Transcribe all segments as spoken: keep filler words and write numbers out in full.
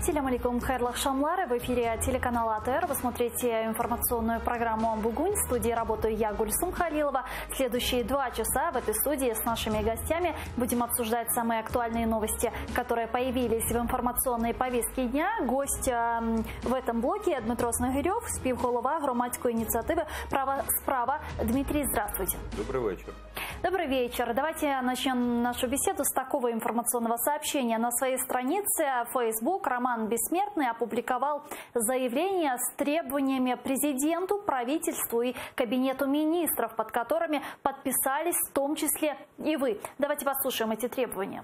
Ассаляму алейкум, хайрлах шамлары. В эфире телеканала АТР. Вы смотрите информационную программу «Амбугунь». В студии работаю я, Гульсум Халилова. Следующие два часа в этой студии с нашими гостями будем обсуждать самые актуальные новости, которые появились в информационной повестке дня. Гость э, в этом блоке Дмитро Снегирев, співголова громадської инициативы «Право справа». Дмитрий, здравствуйте. Добрый вечер. Добрый вечер. Давайте начнем нашу беседу с такого информационного сообщения. На своей странице Facebook Роман Бессмертный опубликовал заявление с требованиями президенту, правительству и кабинету министров, под которыми подписались в том числе и вы. Давайте послушаем эти требования.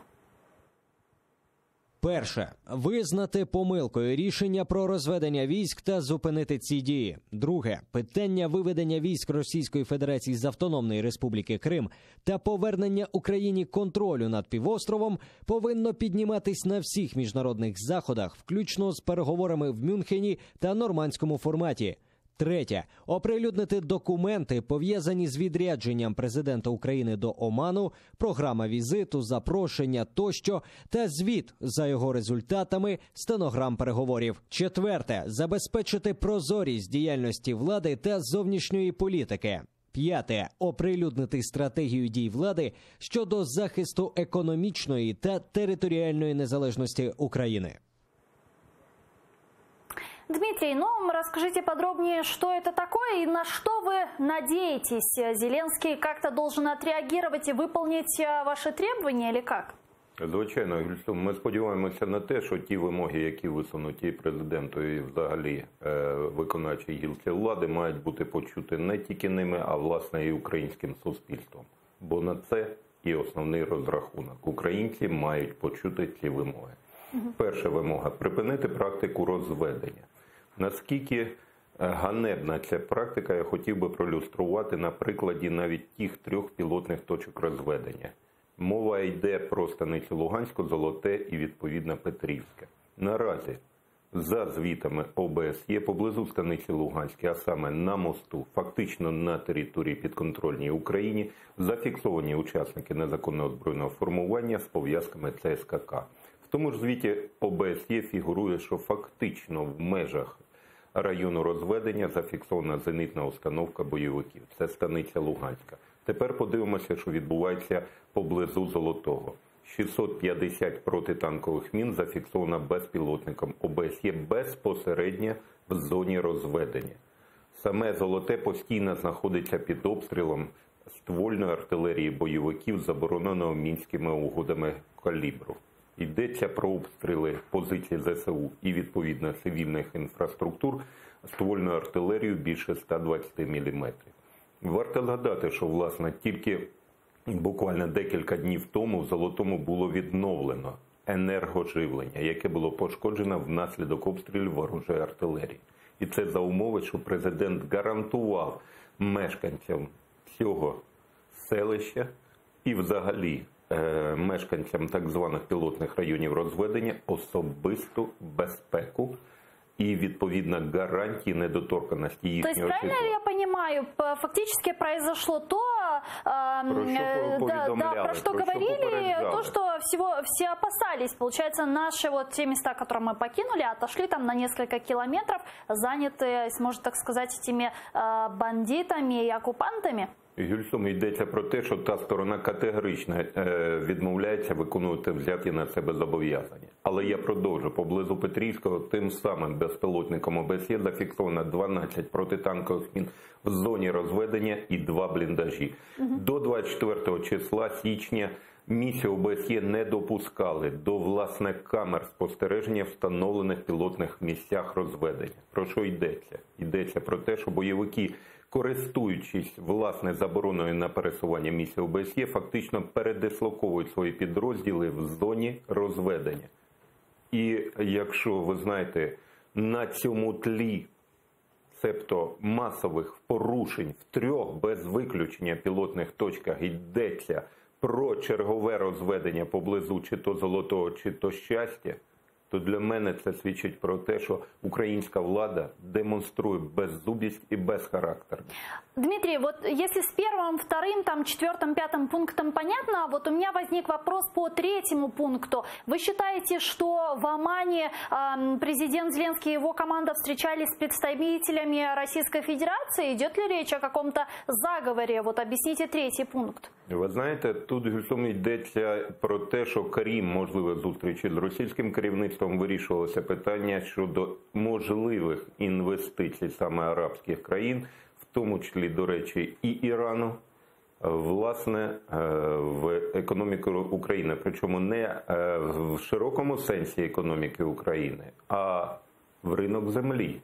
Перше. Визнати помилкою рішення про розведення військ та зупинити ці дії. Друге. Питання виведення військ Російської Федерації з Автономної Республіки Крим та повернення Україні контролю над півостровом повинно підніматись на всіх міжнародних заходах, включно з переговорами в Мюнхені та нормандському форматі. Третє. Оприлюднити документи, пов'язані з відрядженням президента України до Оману, програма візиту, запрошення тощо та звіт за його результатами, стенограм переговорів. Четверте. Забезпечити прозорість діяльності влади та зовнішньої політики. П'яте. Оприлюднити стратегію дій влади щодо захисту економічної та територіальної незалежності України. Дмитрий, ну расскажите подробнее, что это такое и на что вы надеетесь? Зеленский как-то должен отреагировать и выполнить ваши требования или как? Звичайно, Гульсум, ми сподіваємося на те, що ті вимоги, які висунуті президенту і взагалі е, виконавчій гілці влади, мають бути почуті не тільки ними, а власне і українським суспільством. Бо на це і основний розрахунок. Українці мають почути ці вимоги. Угу. Перша вимога – припинити практику розведення. Наскільки ганебна ця практика, я хотів би проілюструвати на прикладі навіть тих трьох пілотних точок розведення. Мова йде про станицю Луганську, Золоте і, відповідно, Петрівське. Наразі, за звітами О Б С Є, поблизу станиці Луганської, а саме на мосту, фактично на території підконтрольній Україні, зафіксовані учасники незаконного збройного формування з пов'язками Це Ес Ка Ка. В тому ж звіті О Б С Є фігурує, що фактично в межах району розведення зафіксована зенітна установка бойовиків. Це станиця Луганська. Тепер подивимося, що відбувається поблизу Золотого. шістсот п'ятдесят протитанкових мін зафіксовано безпілотником О Б С Є безпосередньо в зоні розведення. Саме Золоте постійно знаходиться під обстрілом ствольної артилерії бойовиків, забороненого мінськими угодами калібру. Йдеться про обстріли позицій Зе Се У і, відповідно, цивільних інфраструктур ствольною артилерією більше ста двадцяти міліметрів. Варто згадати, що, власне, тільки буквально декілька днів тому в Золотому було відновлено енергоживлення, яке було пошкоджено внаслідок обстрілів ворожої артилерії. І це за умови, що президент гарантував мешканцям цього селища і взагалі мешканцям так званих пілотних районів розведення особисту безпеку и, відповідно, гарантии недоторканности их. То есть, правильно ли я понимаю, фактически произошло то, э, про что, да, да, про что про говорили, что то, что всего, все опасались. Получается, наши вот те места, которые мы покинули, отошли там на несколько километров, заняты, можно так сказать, этими э, бандитами и оккупантами? Гюльсум, йдеться про те, що та сторона категорично е, відмовляється виконувати взяті на себе зобов'язання. Але я продовжу. Поблизу Петрівського тим самим безпілотником О Б С Є зафіксовано дванадцять протитанкових мін в зоні розведення і два бліндажі. Угу. До двадцять четвертого числа січня місію О Б С Є не допускали до, власне, камер спостереження, встановлених в пілотних місцях розведення. Про що йдеться? Йдеться про те, що бойовики, користуючись, власне, забороною на пересування місії О Б С Є, фактично передислоковують свої підрозділи в зоні розведення. І якщо, ви знаєте, на цьому тлі, себто масових порушень в трьох без виключення пілотних точках йдеться про чергове розведення поблизу чи то Золотого, чи то Щастя, то для мене це свідчить про те, що українська влада демонструє беззубість і безхарактерність. Дмитрий, вот если с первым, вторым, там, четвертым, пятым пунктом понятно, вот у меня возник вопрос по третьему пункту. Вы считаете, что в Омане э, президент Зеленский и его команда встречались с представителями Российской Федерации? Идет ли речь о каком-то заговоре? Вот объясните третий пункт. Ви знаєте, тут Гюльсум йдеться про те, що крім можливих зустрічей з російським керівництвом вирішувалося питання щодо можливих інвестицій саме арабських країн, в тому числі, до речі, і Ірану, власне, в економіку України. Причому не в широкому сенсі економіки України, а в ринок землі.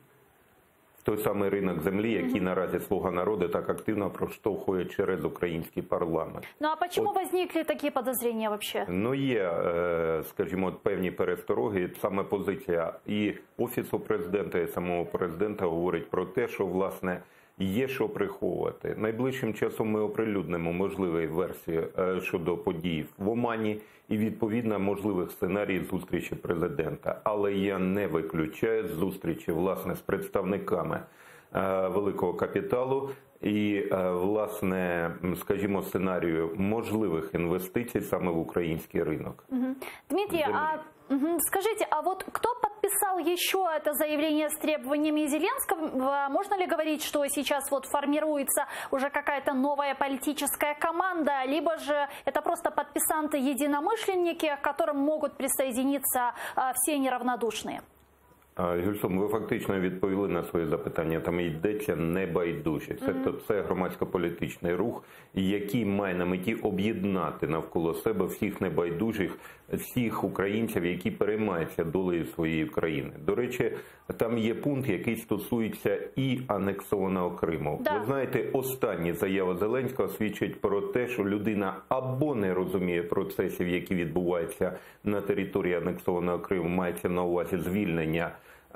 Той самий ринок землі, який наразі «Слуга народу» так активно проштовхує через український парламент. Ну а почему От, возникли такі подозрения вообще? Ну є, скажімо, певні перестороги. Саме позиція і Офісу президента, і самого президента говорить про те, що, власне, є що приховувати. Найближчим часом ми оприлюднимо можливі версії щодо подій в Омані і, відповідно, можливих сценаріїв зустрічі президента. Але я не виключаю зустрічі, власне, з представниками великого капіталу і, власне, скажімо, сценарію можливих інвестицій саме в український ринок. Угу. Дмитрий, а угу, скажите, а вот кто подписал еще это заявление с требованиями Зеленского? Можно ли говорить, что сейчас вот формируется уже какая-то новая политическая команда, либо же это просто подписанты-единомышленники, к которым могут присоединиться все неравнодушные? Гюльсум, ви фактично відповіли на свої запитання. Там йдеться небайдужі. Це, mm-hmm. це громадсько-політичний рух, який має на меті об'єднати навколо себе всіх небайдужих, всіх українців, які переймаються долею своєї країни. До речі, там є пункт, який стосується і анексованого Криму. Да. Ви знаєте, останні заяви Зеленського свідчать про те, що людина або не розуміє процесів, які відбуваються на території анексованого Криму, мається на увазі звільнення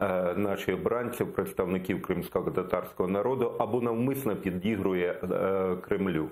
наших бранців, представників кримсько-татарського народу, або навмисно підігрує Кремлю.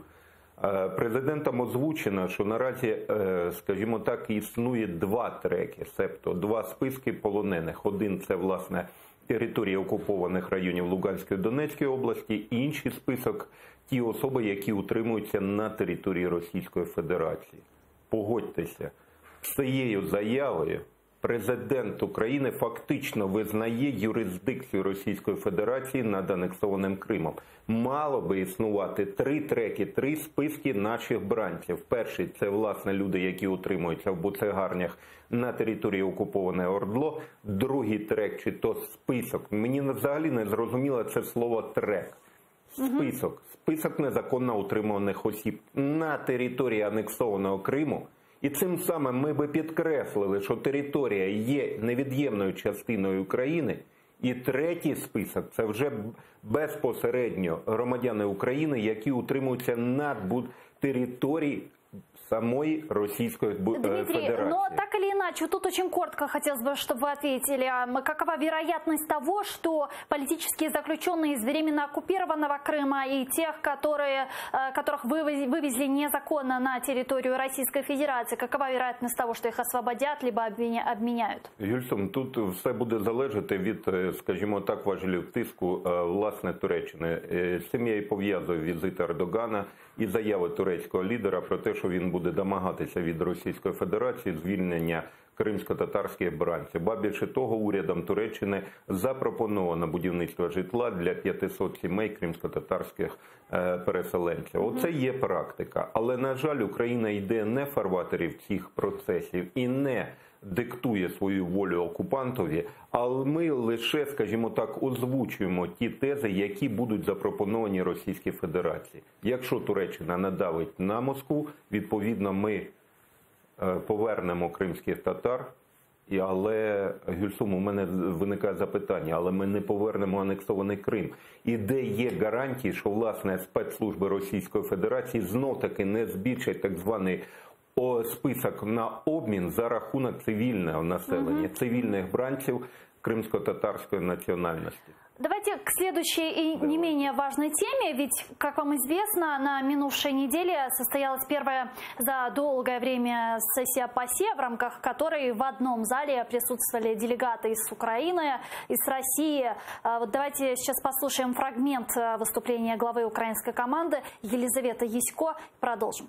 Президентом озвучено, що наразі, скажімо так, існує два треки, себто два списки полонених. Один – це, власне, території окупованих районів Луганської і Донецької області, і інший список – ті особи, які утримуються на території Російської Федерації. Погодьтеся, з цією заявою президент України фактично визнає юрисдикцію Російської Федерації над анексованим Кримом. Мало би існувати три треки, три списки наших бранців. Перший – це, власне, люди, які утримуються в буцегарнях на території окупованої ОРДЛО. Другий трек, чи то список. Мені взагалі не зрозуміло це слово «трек». Список. Список незаконно утримуваних осіб на території анексованого Криму. І цим самим ми би підкреслили, що територія є невід'ємною частиною України. І третій список – це вже безпосередньо громадяни України, які утримуються на території самой Российской Федерации. Дмитрий, но так или иначе, тут очень коротко хотелось бы, чтобы вы ответили. Какова вероятность того, что политические заключенные из временно оккупированного Крыма и тех, которые, которых вывезли незаконно на территорию Российской Федерации, какова вероятность того, что их освободят, либо обменяют? Гюльсум, тут все буде залежати від, скажімо так, важелів тиску, власне, Туреччини. З цим я і пов'язую візит Ердогана і заяви турецького лідера про те, що він буде домагатися від Російської Федерації звільнення кримсько-татарських бранців. Ба більше того, урядом Туреччини запропоновано будівництво житла для п'ятисот сімей кримсько-татарських переселенців. Оце є практика. Але, на жаль, Україна йде не в фарватері цих процесів і не диктує свою волю окупантові, але ми лише, скажімо так, озвучуємо ті тези, які будуть запропоновані Російській Федерації. Якщо Туреччина надавить на Москву, відповідно ми повернемо кримських татар, але, Гюльсум, у мене виникає запитання, але ми не повернемо анексований Крим. І де є гарантії, що, власне, спецслужби Російської Федерації знов-таки не збільшать так званий список на обмін за рахунок цивільного населення, цивільних бранців кримсько-татарської національності. Давайте к следующей и не менее важной теме. Ведь, как вам известно, на минувшей неделе состоялась первая за долгое время сессия ПАСЕ, в рамках которой в одном зале присутствовали делегаты из Украины, из России. Вот давайте сейчас послушаем фрагмент выступления главы украинской команды Елизаветы Ясько. Продолжим.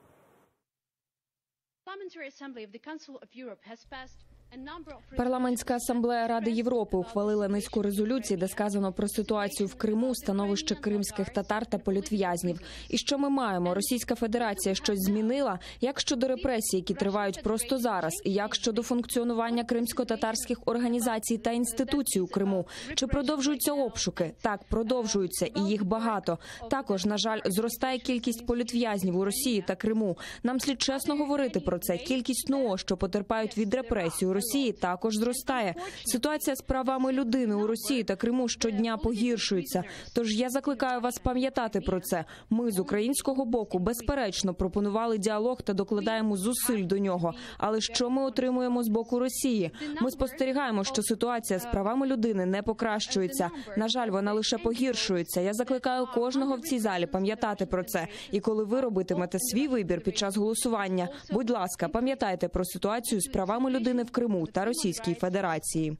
Парламентська асамблея Ради Європи ухвалила низку резолюцій, де сказано про ситуацію в Криму, становище кримських татар та політв'язнів. І що ми маємо? Російська Федерація щось змінила? Як щодо репресій, які тривають просто зараз? І як щодо функціонування кримсько-татарських організацій та інституцій у Криму? Чи продовжуються обшуки? Так, продовжуються, і їх багато. Також, на жаль, зростає кількість політв'язнів у Росії та Криму. Нам слід чесно говорити про це. Кількість НУО, що потерпають від репресій у Росії, також зростає. Ситуація з правами людини у Росії та Криму щодня погіршується. Тож я закликаю вас пам'ятати про це. Ми з українського боку, безперечно, пропонували діалог та докладаємо зусиль до нього. Але що ми отримуємо з боку Росії? Ми спостерігаємо, що ситуація з правами людини не покращується. На жаль, вона лише погіршується. Я закликаю кожного в цій залі пам'ятати про це. І коли ви робитимете свій вибір під час голосування, будь ласка, пам'ятайте про ситуацію з правами людини в Криму та Российской Федерации.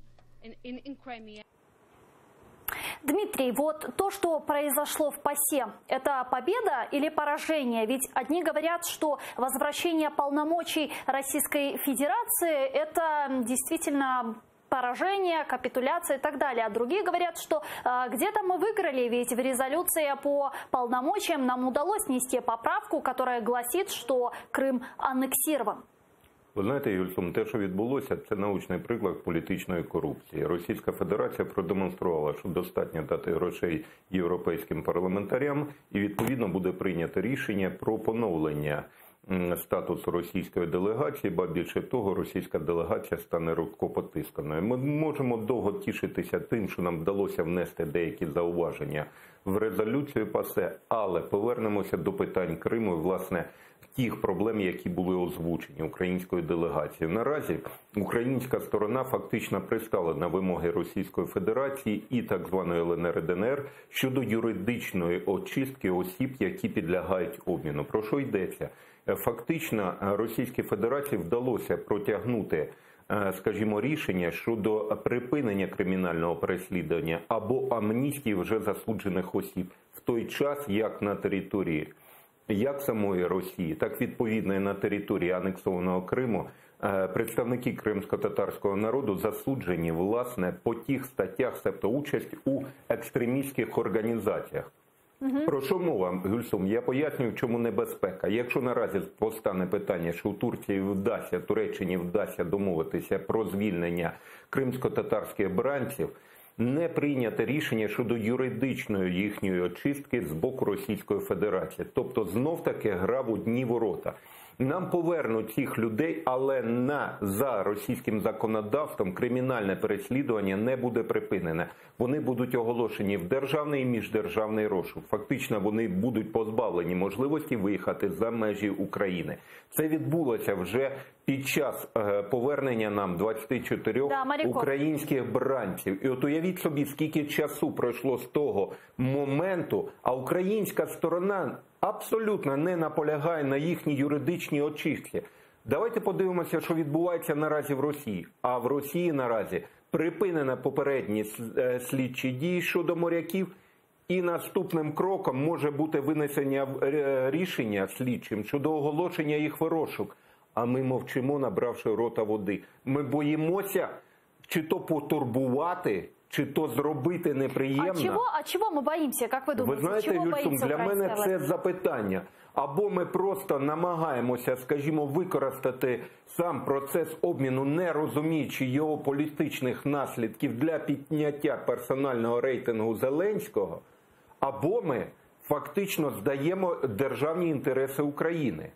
Дмитрий, вот то, что произошло в ПАСЕ, это победа или поражение? Ведь одни говорят, что возвращение полномочий Российской Федерации – это действительно поражение, капитуляция и так далее. А другие говорят, что э, где-то мы выиграли, ведь в резолюции по полномочиям нам удалось внести поправку, которая гласит, что Крым аннексирован. Ви знаєте, Юльсум, те, що відбулося, це научний приклад політичної корупції. Російська Федерація продемонструвала, що достатньо дати грошей європейським парламентарям і, відповідно, буде прийнято рішення про поновлення статусу російської делегації, ба більше того, російська делегація стане рукопотисканою. Ми можемо довго тішитися тим, що нам вдалося внести деякі зауваження в резолюцію ПАСЕ, але повернемося до питань Криму і, власне, тих проблем, які були озвучені українською делегацією. Наразі українська сторона фактично пристала на вимоги Російської Федерації і так званої Л Н Р і Д Н Р щодо юридичної очистки осіб, які підлягають обміну. Про що йдеться? Фактично Російській Федерації вдалося протягнути, скажімо, рішення щодо припинення кримінального переслідування або амністії вже засуджених осіб в той час, як на території як самої Росії, так відповідно і на території анексованого Криму представники кримсько-татарського народу засуджені, власне, по тих статтях, тобто участь у екстремістських організаціях. Угу. Про що мова, Гюльсум? Я пояснюю, в чому небезпека. Якщо наразі постане питання, що в Турції вдасться, Туреччині вдасться домовитися про звільнення кримсько-татарських бранців, не прийняте рішення щодо юридичної їхньої очистки з боку Російської Федерації. Тобто, знов-таки гра в одні ворота. Нам повернуть цих людей, але на, за російським законодавством кримінальне переслідування не буде припинене. Вони будуть оголошені в державний і міждержавний розшук. Фактично вони будуть позбавлені можливості виїхати за межі України. Це відбулося вже під час е, повернення нам двадцяти чотирьох да, українських бранців. І от уявіть собі, скільки часу пройшло з того моменту, а українська сторона абсолютно не наполягає на їхній юридичній очистці. Давайте подивимося, що відбувається наразі в Росії. А в Росії наразі припинено попередні слідчі дії щодо моряків, і наступним кроком може бути винесення рішення слідчим щодо оголошення їх в розшук. А ми мовчимо, набравши рота води. Ми боїмося чи то потурбувати, чи то зробити неприємно. А чого, а чого ми боїмося, як ви думаєте? Ви знаєте, Юльсум, для мене це запитання. Або ми просто намагаємося, скажімо, використати сам процес обміну, не розуміючи його політичних наслідків для підняття персонального рейтингу Зеленського, або ми фактично здаємо державні інтереси України.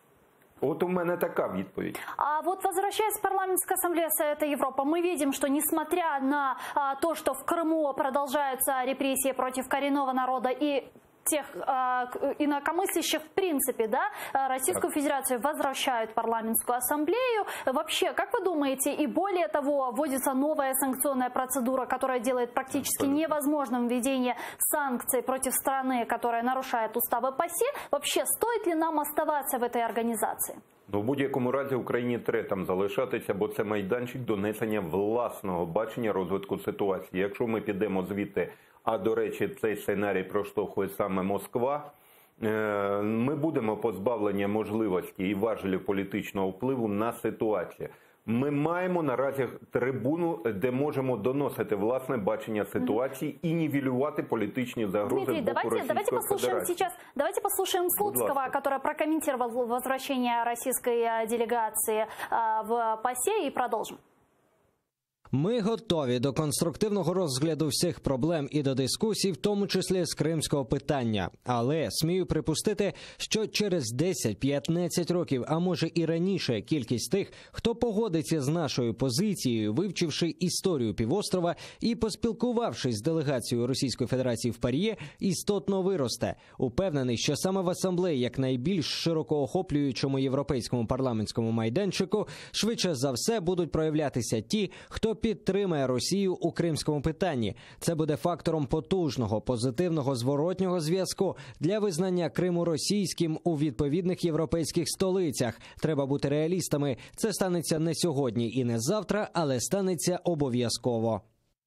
Вот у меня такая відповідь. А вот возвращаясь в парламентскую ассамблею Совета Европы, мы видим, что несмотря на а, то, что в Крыму продолжаются репрессии против коренного народа и тех э, инакомыслящих в принципе, да, Российскую Федерацию возвращают в парламентскую ассамблею. Вообще, как вы думаете, и более того, вводится новая санкционная процедура, которая делает практически невозможным введение санкций против страны, которая нарушает уставы ПАСЕ. Вообще, стоит ли нам оставаться в этой организации? Ну, в будь-якому разі Україні треба там залишатися, бо це майданчик донесення власного бачення розвитку ситуації. Якщо ми підемо звідти, а до речі, цей сценарій проштовхує саме Москва, ми будемо позбавлені можливості і важелів політичного впливу на ситуацію. Ми маємо наразі трибуну, де можемо доносити власне бачення ситуації і нівелювати політичні загрози Дмитрий, з боку давайте, Російської давайте послушаем Федерації. сейчас, давайте послушаем Слуцкого, который прокомментировал возвращение российской делегации в ПАСЕ, и продолжим. Ми готові до конструктивного розгляду всіх проблем і до дискусій, в тому числі з кримського питання. Але смію припустити, що через десять-п'ятнадцять років, а може і раніше, кількість тих, хто погодиться з нашою позицією, вивчивши історію півострова і поспілкувавшись з делегацією Російської Федерації в ПАРЄ, істотно виросте. Упевнений, що саме в асамблеї, як найбільш широко охоплюючому європейському парламентському майданчику, швидше за все будуть проявлятися ті, хто підтримає Росію у кримському питанні. Це буде фактором потужного, позитивного зворотнього зв'язку для визнання Криму російським у відповідних європейських столицях. Треба бути реалістами. Це станеться не сьогодні і не завтра, але станеться обов'язково.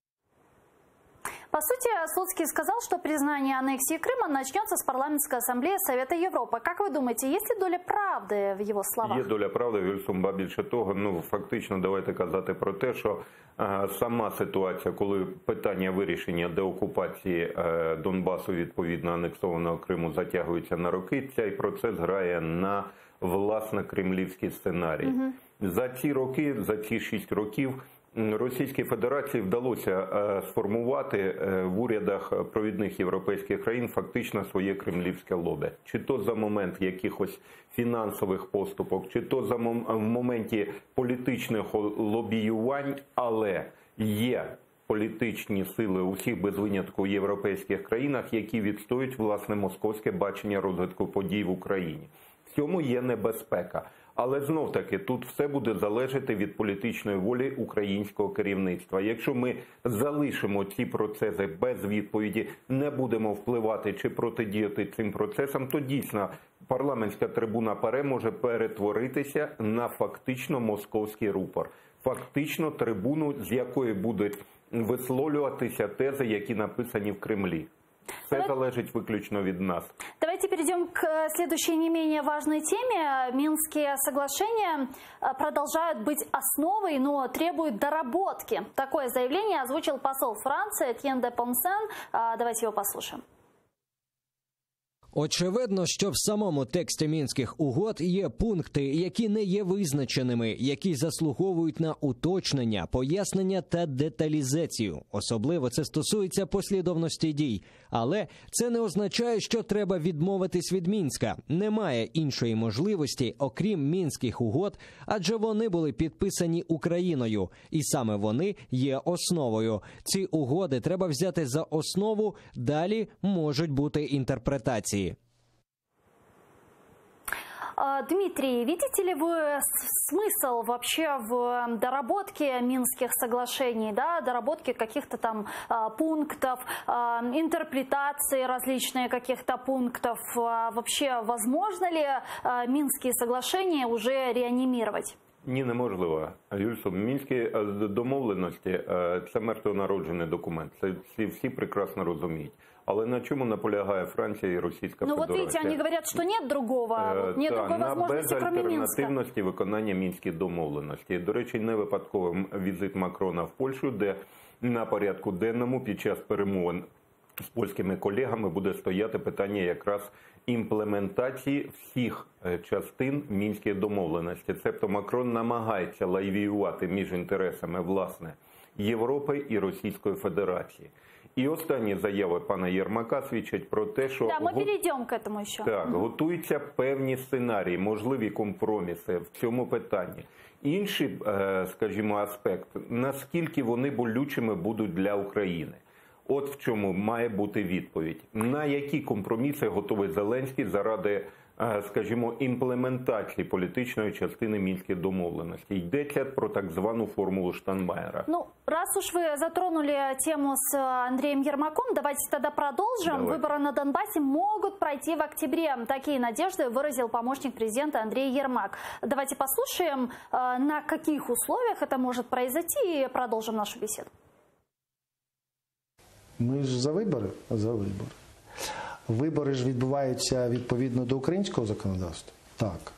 По сути, Слуцкий сказал, что признание аннексии Крыма начнется с парламентской ассамблеи Совета Европы. Как вы думаете, есть ли доля правды в его словах? Є доля правди, Вільсумба. Більше того, ну фактично давайте казати про те, що е, сама ситуація, коли питання вирішення деокупації е, Донбасу, відповідно анексованого Криму, затягується на роки, цей процес грає на власне кремлівський сценарій. Угу. За ці роки, за ці шість років, Російській Федерації вдалося сформувати в урядах провідних європейських країн фактично своє кремлівське лобі. Чи то за момент якихось фінансових поступок, чи то за мом... в моменті політичних лобіювань, але є політичні сили усіх без винятку європейських країнах, які відстоюють власне московське бачення розвитку подій в Україні. В цьому є небезпека. Але знов-таки тут все буде залежати від політичної волі українського керівництва. Якщо ми залишимо ці процеси без відповіді, не будемо впливати чи протидіяти цим процесам, то дійсно парламентська трибуна ПАРЄ може перетворитися на фактично московський рупор. Фактично трибуну, з якої будуть висловлюватися тези, які написані в Кремлі. Все залежить виключно від нас. Давайте перейдем к следующей не менее важной теме. Минские соглашения продолжают быть основой, но требуют доработки. Такое заявление озвучил посол Франции Этьен де Понсен. Давайте его послушаем. Очевидно, що в самому тексті Мінських угод є пункти, які не є визначеними, які заслуговують на уточнення, пояснення та деталізацію. Особливо це стосується послідовності дій. Але це не означає, що треба відмовитись від Мінська. Немає іншої можливості, окрім Мінських угод, адже вони були підписані Україною. І саме вони є основою. Ці угоди треба взяти за основу, далі можуть бути інтерпретації. Дмитрий, видите ли вы смысл вообще в доработке Минских соглашений, да, доработке каких-то там а, пунктов, а, интерпретации различные каких-то пунктов? А, вообще, возможно ли а, Минские соглашения уже реанимировать? Ні, неможливо. Юльсо, Мінські домовленості – це мертвонароджений документ. Це всі, всі прекрасно розуміють. Але на чому наполягає Франція і Російська ну, Федерація? Ну, вот видите, они говорят, что нет другого, вот нет Та, другой возможности, кроме Минска. На безальтернативності виконання Мінських домовленостей. До речі, не випадково візит Макрона в Польщу, де на порядку денному під час перемовин з польськими колегами буде стояти питання якраз імплементації всіх частин Мінських домовленостей. Тобто Макрон намагається лавіювати між інтересами, власне, Європи і Російської Федерації. І останні заяви пана Єрмака свідчать про те, що да, ми перейдемо к этому ще. Так, mm-hmm. готуються певні сценарії, можливі компроміси в цьому питанні. Інший, скажімо, аспект, наскільки вони болючими будуть для України. От в чому має бути відповідь. На які компроміси готовий Зеленський заради, скажімо, імплементації політичної частини Мінських домовленостей? Йдеться про так звану формулу Штайнмайера. Ну, раз уж вы затронули тему с Андреем Ермаком, давайте тогда продолжим. Давай. Выборы на Донбассе могут пройти в октябре. Такие надежды выразил помощник президента Андрей Ермак. Давайте послушаем, на каких условиях это может произойти, и продолжим нашу беседу. Ми ж за вибори? За вибори. Вибори ж відбуваються відповідно до українського законодавства? Так.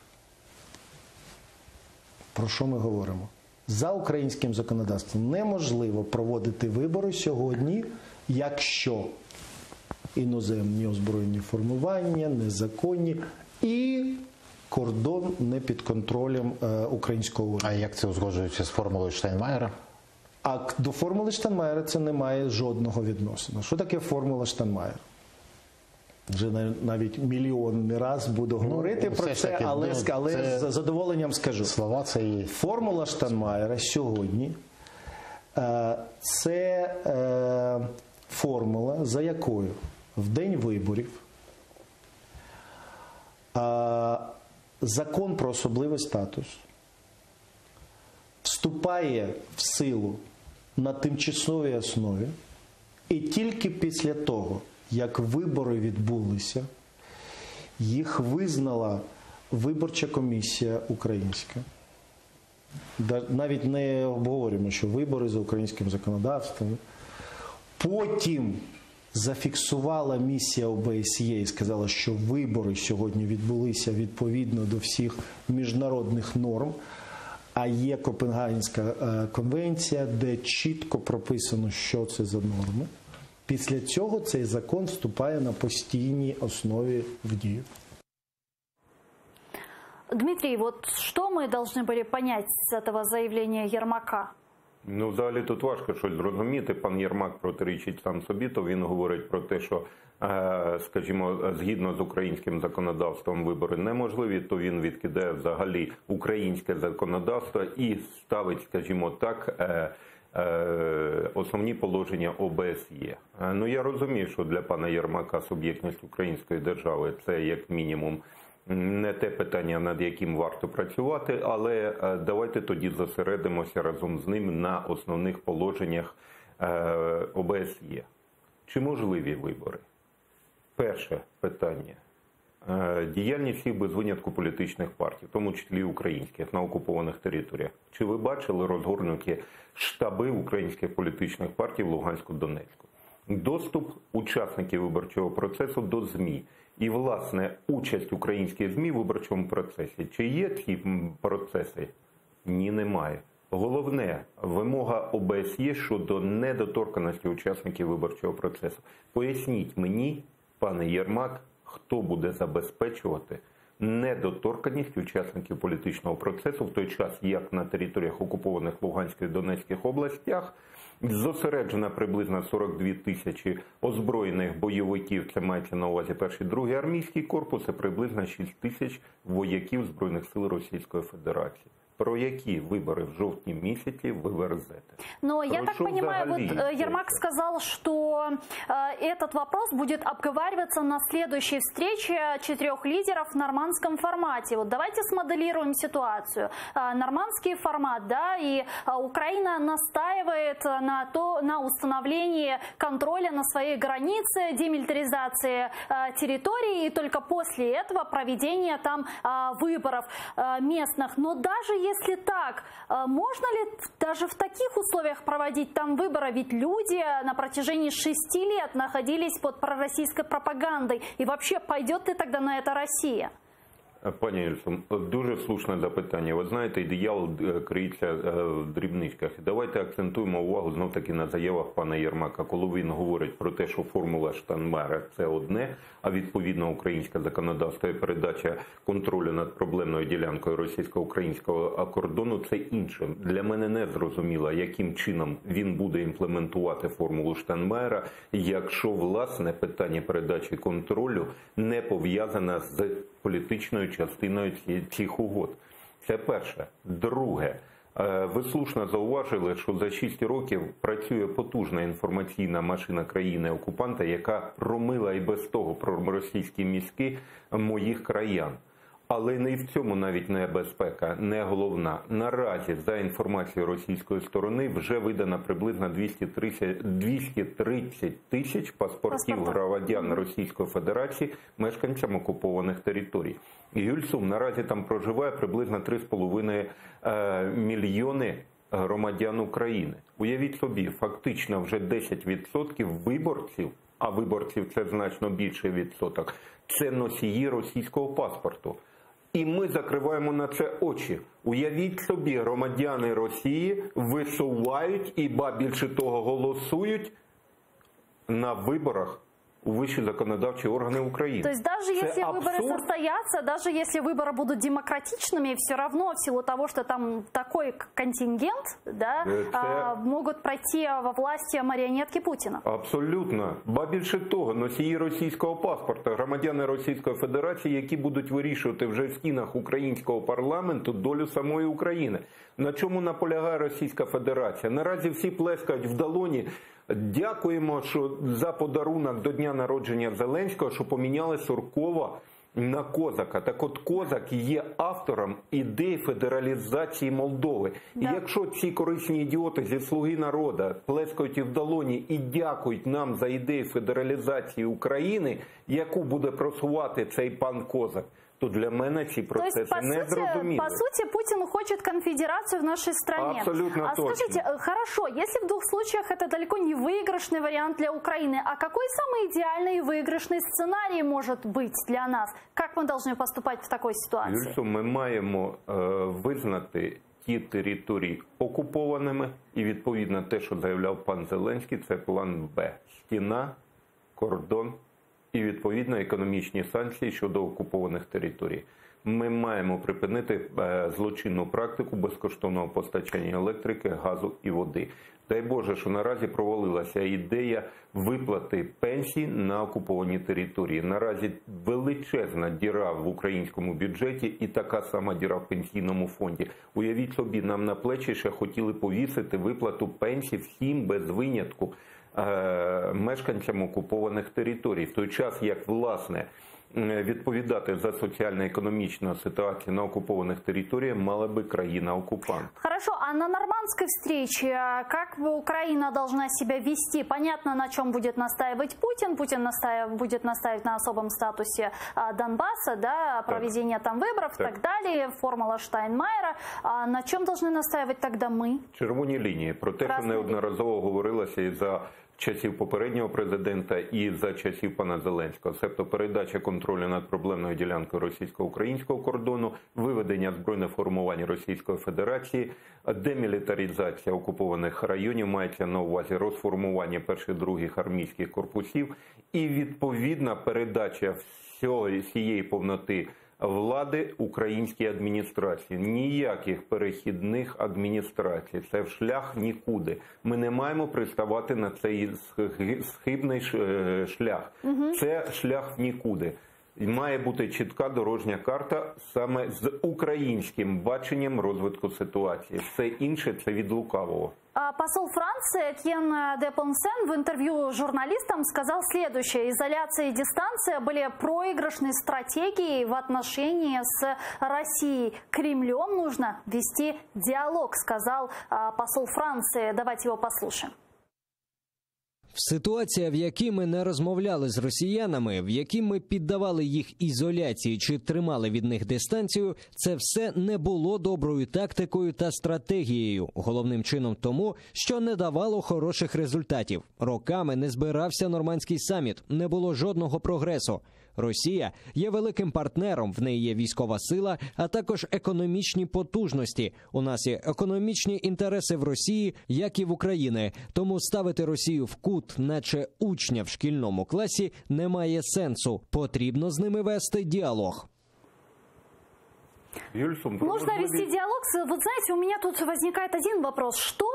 Про що ми говоримо? За українським законодавством неможливо проводити вибори сьогодні, якщо іноземні озброєні формування, незаконні і кордон не під контролем е, українського уряду. А як це узгоджується з формулою Штайнмайера? А до формули Штайнмайера це не має жодного відносина. Що таке формула Штайнмайера? Вже навіть мільйонний раз буду говорити ну, про це, таки, але, ну, але це з задоволенням скажу. Слова це і... Формула Штайнмайера сьогодні е, – це е, формула, за якою в день виборів е, закон про особливий статус вступає в силу на тимчасовій основі, і тільки після того, як вибори відбулися, їх визнала виборча комісія українська. Навіть не обговорюємо, що вибори за українським законодавством. Потім зафіксувала місія О Б С Є і сказала, що вибори сьогодні відбулися відповідно до всіх міжнародних норм. А є Копенгагенська конвенція, де чітко прописано, що це за норми. Після цього цей закон вступає на постійній основі в дію. Дмитрий, вот что мы должны были понять с этого заявления Ермака? Ну, взагалі тут важко щось зрозуміти. Пан Єрмак протирічить сам собі, то він говорить про те, що, скажімо, згідно з українським законодавством вибори неможливі, то він відкидає взагалі українське законодавство і ставить, скажімо так, основні положення О Б С Є. Ну, я розумію, що для пана Єрмака суб'єктність української держави – це як мінімум не те питання, над яким варто працювати, але давайте тоді зосередимося разом з ним на основних положеннях О Б С Є. Чи можливі вибори? Перше питання. Діяльність всіх без винятку політичних партій, в тому числі українських, на окупованих територіях. Чи ви бачили розгорнуті штаби українських політичних партій в Луганську, Донецьку? Доступ учасників виборчого процесу до ЗМІ. І, власне, участь українських ЗМІ в виборчому процесі. Чи є ці процеси? Ні, немає. Головне, вимога О Б С Є щодо недоторканості учасників виборчого процесу. Поясніть мені, пане Єрмак, хто буде забезпечувати недоторканність учасників політичного процесу в той час, як на територіях окупованих Луганської і Донецьких областях зосереджено приблизно сорок дві тисячі озброєних бойовиків, це мається на увазі перший, другий армійський корпус, і приблизно шість тисяч вояків Збройних сил Російської Федерації. Про які выборы в жовтні місяці ви верзете? Но я так понимаю, вот Ермак сказал, что э, этот вопрос будет обговариваться на следующей встрече четырех лидеров в нормандском формате. Вот давайте смоделируем ситуацию. Э, нормандский формат, да, и э, Украина настаивает на, то, на установлении контроля на своей границе, демилитаризации э, территории, и только после этого проведения там э, выборов э, местных. Но даже если так, можно ли даже в таких условиях проводить там выборы? Ведь люди на протяжении шести лет находились под пророссийской пропагандой. И вообще, пойдет ли тогда на это Россия? Пані Ільсон, дуже слушне запитання. Ви знаєте, диявол криється в дрібничках. Давайте акцентуємо увагу знов-таки на заявах пана Єрмака, коли він говорить про те, що формула Штайнмайера – це одне, а відповідно українське законодавство і передача контролю над проблемною ділянкою російсько-українського кордону – це інше. Для мене не зрозуміло, яким чином він буде імплементувати формулу Штайнмайера, якщо, власне, питання передачі контролю не пов'язане з політичною частиною цих угод. Це перше. Друге. Ви слушно зауважили, що за шість років працює потужна інформаційна машина країни-окупанта, яка промила і без того проросійські мізки моїх краян. Але не в цьому навіть небезпека, не головна. Наразі, за інформацією російської сторони, вже видано приблизно двісті тридцять тисяч паспортів громадян Російської Федерації мешканцям окупованих територій. Гюльсум, наразі там проживає приблизно три з половиною мільйони громадян України. Уявіть собі, фактично вже десять відсотків виборців, а виборців це значно більший відсоток, це носії російського паспорту. І ми закриваємо на це очі. Уявіть собі, громадяни Росії висувають і, ба більше того, голосують на виборах у высшие законодавчие органы Украины. То есть даже это если абсурд. Выборы состоятся, даже если выборы будут демократичными, все равно в силу того, что там такой контингент, да, это... а, могут пройти во власти марионетки Путина. Абсолютно. Ба більше того, носії російського паспорта, громадяни Російської Федерації, які будуть вирішувати вже в стінах українського парламенту долю самої України. На чому наполягає Російська Федерація? Наразі всі плескають в долоні. Дякуємо, що за подарунок до дня народження Зеленського, що поміняли Суркова на Козака. Так от Козак є автором ідей федералізації Молдови. Да. І якщо ці корисні ідіоти зі «Слуги народу» плескають в долоні і дякують нам за ідею федералізації України, яку буде просувати цей пан Козак, то для меня эти процессы то есть, не зрозумілі. По сути, Путин хочет конфедерацию в нашей стране. Абсолютно а точно. Скажите, хорошо, если в двух случаях это далеко не выигрышный вариант для Украины, а какой самый идеальный выигрышный сценарий может быть для нас? Как мы должны поступать в такой ситуации? Юльцо, ми маємо е, визнати ті території окупованими і відповідно те, що заявляв пан Зеленський, це план Б. Стіна, кордон і, відповідно, економічні санкції щодо окупованих територій. Ми маємо припинити злочинну практику безкоштовного постачання електрики, газу і води. Дай Боже, що наразі провалилася ідея виплати пенсій на окуповані території. Наразі величезна діра в українському бюджеті і така сама діра в пенсійному фонді. Уявіть собі, нам на плечі ще хотіли повісити виплату пенсій всім без винятку мешканцям окупованих територій. В той час, як, власне, відповідати за соціально-економічну ситуацію на окупованных территориях мала бы країна-оккупант. Хорошо, а на нормандской встрече как Украина должна себя вести? Понятно, на чем будет настаивать Путин. Путин настаив, будет настаивать на особом статусе Донбасса, да, проведения там выборов и так. так далее, формула Штайнмайера. А на чем должны настаивать тогда мы? Червоні лінії. Про те, що неодноразово говорилося і за часів попереднього президента і за часів пана Зеленського. Себто передача контролю над проблемною ділянкою російсько-українського кордону, виведення збройних формувань Російської Федерації, демілітаризація окупованих районів, мається на увазі розформування перших, других армійських корпусів і відповідна передача всієї повноти влади українській адміністрації. Ніяких перехідних адміністрацій. Це в шлях нікуди. Ми не маємо приставати на цей схибний шлях. Угу. Це шлях в нікуди. Має бути чітка дорожня карта саме з українським баченням розвитку ситуації. Все інше – це від лукавого. Посол Франции Кен де Понсен в интервью журналистам сказал следующее. Изоляция и дистанция были проигрышной стратегией в отношении с Россией. Кремлем нужно вести диалог, сказал посол Франции. Давайте его послушаем. Ситуація, в якій ми не розмовляли з росіянами, в якій ми піддавали їх ізоляції чи тримали від них дистанцію, це все не було доброю тактикою та стратегією. Головним чином тому, що не давало хороших результатів. Роками не збирався нормандський саміт, не було жодного прогресу. Росія є великим партнером, в неї є військова сила, а також економічні потужності. У нас є економічні інтереси в Росії, як і в Україні. Тому ставити Росію в кут, наче учня в шкільному класі, немає сенсу. Потрібно з ними вести діалог. Нужно вести диалог. Вот знаете, у меня тут возникает один вопрос. Что,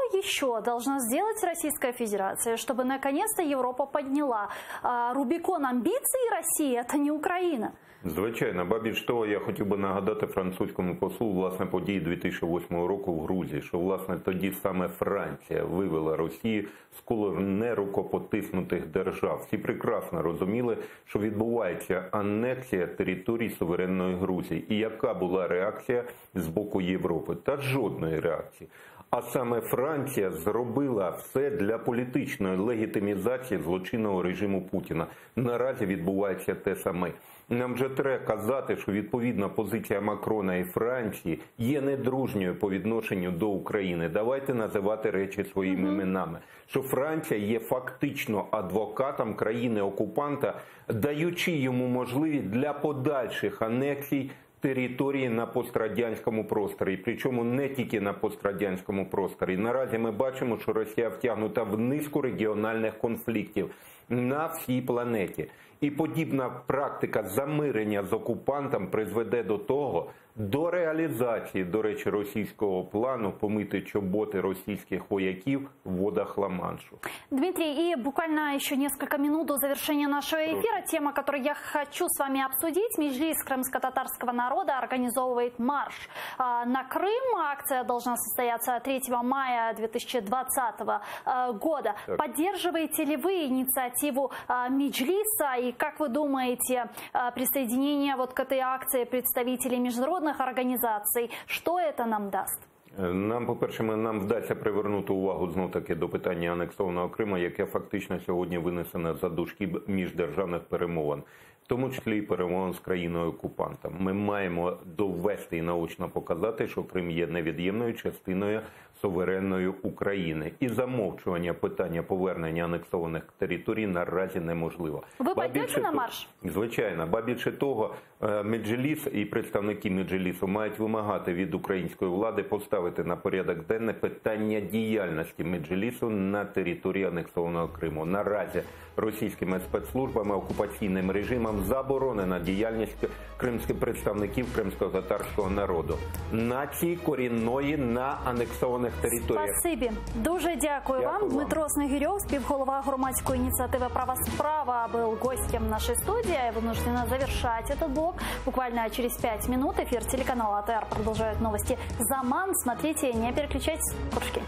еще должна сделать Российская Федерация, чтобы наконец-то Европа подняла а, Рубикон амбиций России? Это не Украина. Звичайно, ба більш того, я хотів би нагадати французькому послу, власне, події дві тисячі восьмого року в Грузії, що, власне, тоді саме Франція вивела Росію з кола нерукопотиснутих держав. Всі прекрасно розуміли, що відбувається анексія територій суверенної Грузії. І яка була реакція з боку Європи? Та жодної реакції. А саме Франція зробила все для політичної легітимізації злочинного режиму Путіна. Наразі відбувається те саме. Нам вже треба казати, що відповідна позиція Макрона і Франції є недружньою по відношенню до України. Давайте називати речі своїми іменами. Що Франція є фактично адвокатом країни-окупанта, даючи йому можливість для подальших анексій території на пострадянському просторі, причому не тільки на пострадянському просторі. Наразі ми бачимо, що Росія втягнута в низку регіональних конфліктів на всій планеті. І подібна практика замирення з окупантом призведе до того, до реалізації, до речі, російського плану помити чоботи російских вояків в водах Ла-Маншу. Дмитрий, и буквально еще несколько минут до завершения нашего эфира. Тема, которую я хочу с вами обсудить. Меджлис крымско-татарского народа организовывает марш на Крым. Акция должна состояться третьего мая две тысячи двадцатого года. Так. Поддерживаете ли вы инициативу Меджлиса? И как вы думаете, присоединение вот к этой акции представителей международных організацій, що це нам дасть? Нам, по-перше, нам вдасться привернути увагу знов-таки до питання анексованого Криму, яке фактично сьогодні винесено за дужки міждержавних перемовин, в тому числі і перемовин з країною-окупантом. Ми маємо довести і наочно показати, що Крим є невід'ємною частиною суверенної України. І замовчування питання повернення анексованих територій наразі неможливо. Ви підете на марш? Звичайно. Ба більше того, Меджліс і представники Меджлісу мають вимагати від української влади поставити на порядок денний питання діяльності Меджлісу на території анексованого Криму. Наразі російськими спецслужбами, окупаційним режимом заборонена діяльність кримських представників кримсько-татарського народу. Нації корінної на анексованих територіях. Спасибі. Дуже дякую, дякую вам. вам. Дмитро Снегирев, співголова громадської ініціативи «Право справа», был гостем нашей студии. Я вынуждена завершать этот блок. Буквально через пять минут эфир телеканала АТР продолжают новости «Заман». Смотрите, не переключайтесь. Куршкевич.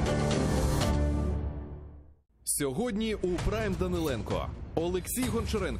Сьогодні у Прайм Даниленко. Олексій Гончаренко